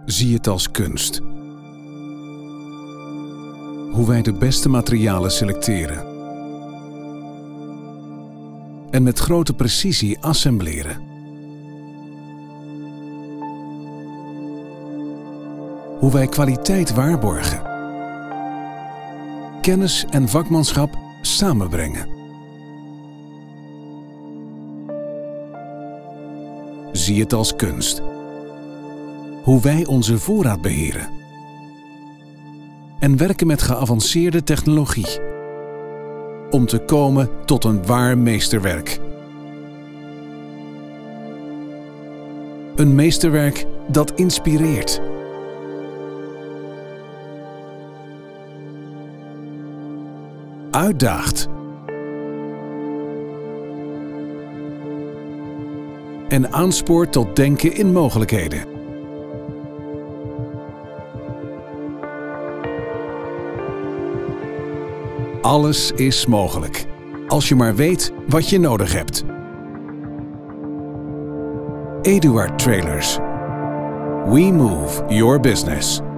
Zie het als kunst. Hoe wij de beste materialen selecteren en met grote precisie assembleren. Hoe wij kwaliteit waarborgen. Kennis en vakmanschap samenbrengen. Zie het als kunst. Hoe wij onze voorraad beheren. En werken met geavanceerde technologie. Om te komen tot een waar meesterwerk. Een meesterwerk dat inspireert. Uitdaagt. En aanspoort tot denken in mogelijkheden. Alles is mogelijk, als je maar weet wat je nodig hebt. Eduard Trailers. We move your business.